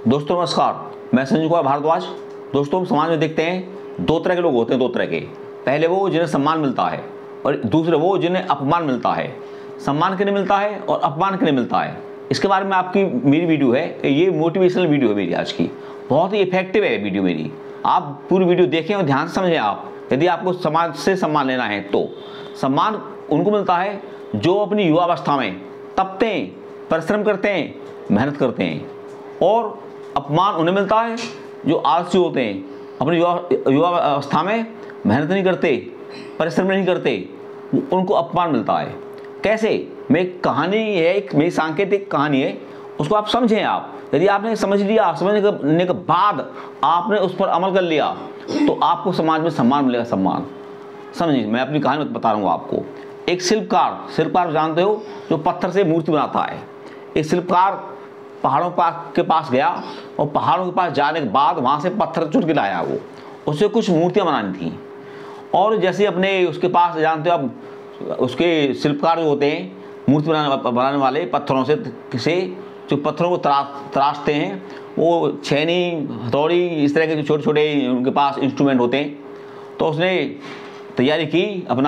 दोस्तों नमस्कार, मैं संजय कुमार भारद्वाज। दोस्तों हम समाज में देखते हैं दो तरह के लोग होते हैं, दो तरह के। पहले वो जिन्हें सम्मान मिलता है और दूसरे वो जिन्हें अपमान मिलता है। सम्मान के लिए मिलता है और अपमान के लिए मिलता है। इसके बारे में आपकी मेरी वीडियो है, ये मोटिवेशनल वीडियो है मेरी आज की, बहुत ही इफेक्टिव है वीडियो मेरी। आप पूरी वीडियो देखें और ध्यान से समझें। आप यदि आपको समाज से सम्मान लेना है तो सम्मान उनको मिलता है जो अपनी युवावस्था में तपते हैं, परिश्रम करते हैं, मेहनत करते हैं। और अपमान उन्हें मिलता है जो आलसी होते हैं, अपनी युवा अवस्था में मेहनत नहीं करते, परिश्रम नहीं करते, उनको अपमान मिलता है। कैसे? मैं एक कहानी है, एक मेरी सांकेतिक कहानी है, उसको आप समझें। आप यदि आपने समझ लिया, समझने के बाद आपने उस पर अमल कर लिया तो आपको समाज में सम्मान मिलेगा। सम्मान समझिए, मैं अपनी कहानी बता रहा हूँ आपको। एक शिल्पकार जानते हो, जो पत्थर से मूर्ति बनाता है। एक शिल्पकार पहाड़ों के पास गया और पहाड़ों के पास जाने के बाद वहाँ से पत्थर चुन के लाया। वो उससे कुछ मूर्तियाँ बनानी थी। और जैसे अपने उसके पास जानते हो, अब उसके शिल्पकार जो होते हैं, मूर्ति बनाने वाले, पत्थरों से जो पत्थरों को तराशते हैं, वो छेनी, हथौड़ी, इस तरह के जो छोटे छोटे उनके पास इंस्ट्रूमेंट होते हैं। तो उसने तैयारी की,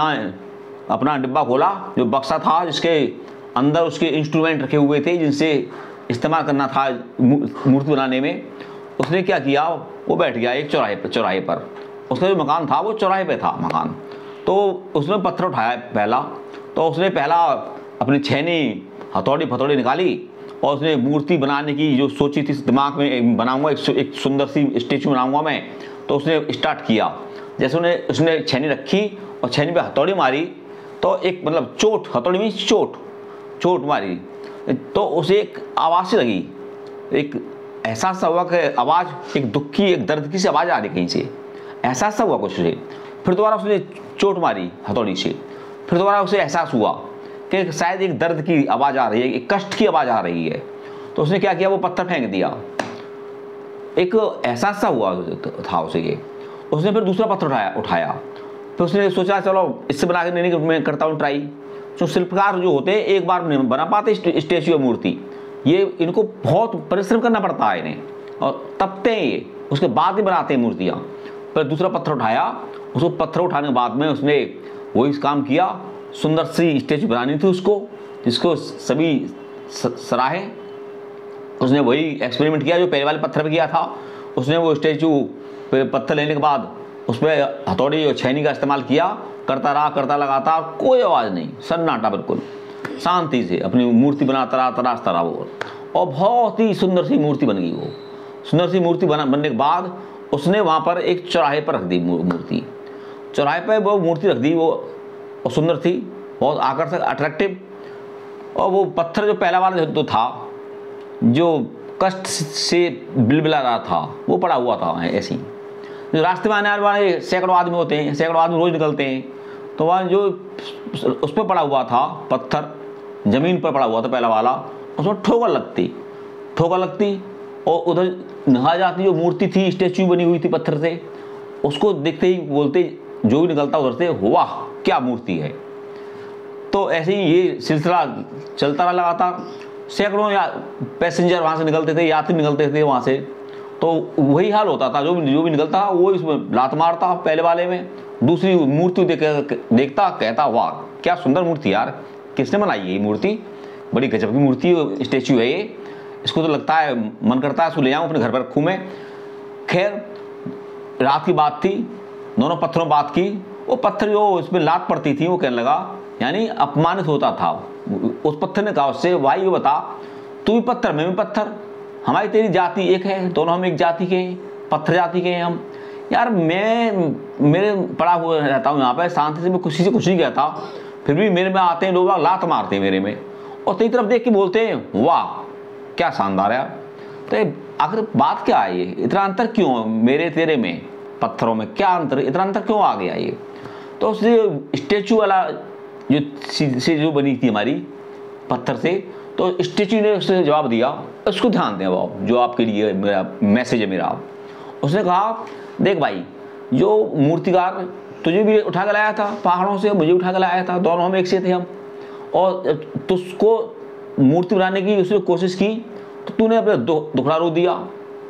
अपना डिब्बा खोला, जो बक्सा था जिसके अंदर उसके इंस्ट्रूमेंट रखे हुए थे जिनसे इस्तेमाल करना था मूर्ति बनाने में। उसने क्या किया, वो बैठ गया एक चौराहे पर। उसका जो मकान था वो चौराहे पे था मकान। तो उसने पत्थर उठाया पहला, तो उसने पहला अपनी छेनी, हथौड़ी निकाली और उसने मूर्ति बनाने की जो सोची थी दिमाग में, बनाऊंगा एक सुंदर सी स्टेचू बनाऊंगा मैं। तो उसने स्टार्ट किया। जैसे उसने छेनी रखी और छेनी पे हथौड़ी मारी तो एक मतलब हथौड़ी में चोट मारी तो उसे एक आवाज़ सी लगी, एक एहसास हुआ कि आवाज़ एक दुख की, एक दर्द की सी आवाज़ आ रही कहीं से। एहसास हुआ कुछ उसे। फिर दोबारा उसने चोट मारी हथौड़ी से। फिर दोबारा उसे एहसास हुआ कि शायद एक दर्द की आवाज़ आ रही है, एक कष्ट की आवाज़ आ रही है। तो उसने क्या किया, वो पत्थर फेंक दिया। एक एहसास सा हुआ था उसे ये। उसने फिर दूसरा पत्थर उठाया। फिर उसने सोचा चलो इससे बना के नहीं, मैं करता हूँ ट्राई। जो शिल्पकार जो होते हैं एक बार नहीं बना पाते स्टेचू या मूर्ति, ये इनको बहुत परिश्रम करना पड़ता है इन्हें, और तपते हैं ये, उसके बाद ही बनाते हैं मूर्तियाँ। फिर दूसरा पत्थर उठाया। उसको पत्थर उठाने के बाद में उसने वही काम किया। सुंदर सी स्टेचू बनानी थी उसको, जिसको सभी सराहे। उसने वही एक्सपेरिमेंट किया जो पहले वाले पत्थर पर किया था। उसने वो स्टेचू पे पत्थर लेने के बाद उस पर हथौड़ी और छेनी का इस्तेमाल किया, करता लगातार, कोई आवाज़ नहीं, सन्नाटा, बिल्कुल शांति से अपनी मूर्ति तराशता रहा वो। और बहुत ही सुंदर सी मूर्ति बन गई वो। सुंदर सी मूर्ति बनने के बाद उसने वहाँ पर एक चौराहे पर रख दी मूर्ति। चौराहे पर वो मूर्ति रख दी, वो सुंदर थी, बहुत आकर्षक, अट्रैक्टिव। और वो पत्थर जो पहला वाला जो था, जो कष्ट से बिलबिला रहा था, वो पड़ा हुआ था ऐसे ही। जो रास्ते में आने वाले सैकड़ों आदमी होते हैं, सैकड़ों आदमी रोज निकलते हैं, तो वहाँ जो उस पर पड़ा हुआ था पत्थर, ज़मीन पर पड़ा हुआ था पहला वाला, उसमें ठोकर लगती और उधर नहा जाती जो मूर्ति थी, स्टेचू बनी हुई थी पत्थर से, उसको देखते ही बोलते जो भी निकलता उधर से, वाह क्या मूर्ति है। तो ऐसे ही ये सिलसिला चलता रहा लगातार। सैकड़ों पैसेंजर वहाँ से निकलते थे, यात्री निकलते थे वहाँ से। तो वही हाल होता था, जो भी निकलता था वो इसमें लात मारता पहले वाले में, दूसरी मूर्ति देखता, कहता वाह क्या सुंदर मूर्ति यार, किसने बनाई है ये मूर्ति, बड़ी गजब की मूर्ति, स्टेचू है ये, इसको तो लगता है मन करता है इसको ले आऊँ अपने घर पर रखूँ मैं। खैर रात की बात थी, दोनों पत्थरों बात की। वो पत्थर जो इसमें लात पड़ती थी वो कहने लगा, यानी अपमानित होता था। उस पत्थर ने कहा उससे, भाई ये बता, तू भी पत्थर मैं भी पत्थर, हमारी तेरी जाति एक है, दोनों हम एक जाति के हैं, पत्थर जाति के हैं हम। यार मेरे पड़ा हुआ रहता हूँ यहाँ पे शांति से, मैं किसी से कुछ नहीं कहता, फिर भी मेरे में आते हैं लोग, लात मारते हैं मेरे में, और तेरी तरफ देख के बोलते हैं वाह क्या शानदार है। तो आखिर बात क्या है, ये इतना अंतर क्यों मेरे तेरे में, पत्थरों में क्या अंतर, इतना अंतर क्यों आ गया ये। तो उससे स्टेचू वाला जो बनी थी हमारी पत्थर से, तो स्टेचू ने उससे जवाब दिया, उसको ध्यान दें अब, जो आपके लिए मेरा मैसेज है मेरा। उसने कहा, देख भाई, जो मूर्तिकार तुझे भी उठा के लाया था पहाड़ों से, मुझे उठा के लाया था, दोनों हम एक से थे हम, और तुझको मूर्ति बनाने की उसने कोशिश की तो तूने अपने दुखड़ा रो दिया,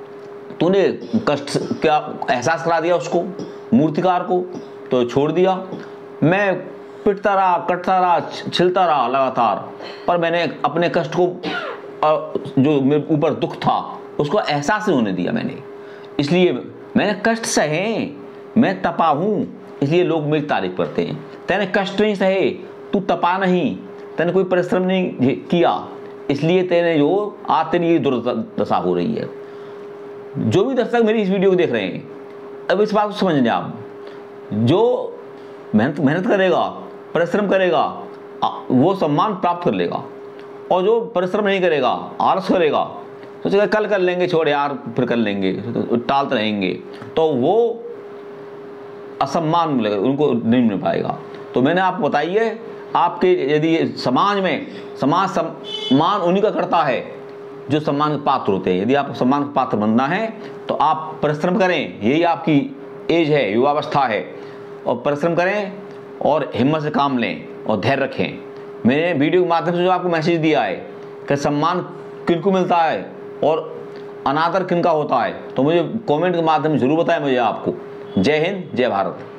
तूने कष्ट क्या एहसास करा दिया उसको, मूर्तिकार को, तो छोड़ दिया। मैं पिटता रहा, कटता रहा, छिलता रहा लगातार, पर मैंने अपने कष्ट को, जो मेरे ऊपर दुख था उसको एहसास नहीं होने दिया मैंने। इसलिए मैंने कष्ट सहे, मैं तपा हूँ, इसलिए लोग मेरी तारीफ करते हैं। तैने कष्ट नहीं सहे, तू तपा नहीं, तैने कोई परिश्रम नहीं किया, इसलिए तेने जो आज तेरी ये दुर्दशा हो रही है। जो भी दर्शक मेरी इस वीडियो को देख रहे हैं, अब इस बात को समझ लें आप, जो मेहनत करेगा, परिश्रम करेगा, वो सम्मान प्राप्त कर लेगा। और जो परिश्रम नहीं करेगा, आलस करेगा, सोचेगा कल कर लेंगे, छोड़ यार फिर कर लेंगे, तो टालते रहेंगे, तो वो असम्मान मिलेगा, उनको नहीं मिल पाएगा। तो मैंने आपको बताइए, आपके यदि समाज में सम्मान उन्हीं का करता है जो सम्मान के पात्र होते हैं। यदि आपको सम्मान का पात्र बनना है तो आप परिश्रम करें, यही आपकी एज है, युवावस्था है, और परिश्रम करें और हिम्मत से काम लें और धैर्य रखें। मैंने वीडियो के माध्यम से जो आपको मैसेज दिया है कि सम्मान किनको मिलता है और अनादर किनका होता है, तो मुझे कमेंट के माध्यम से जरूर बताएं मुझे आपको। जय हिंद, जय भारत।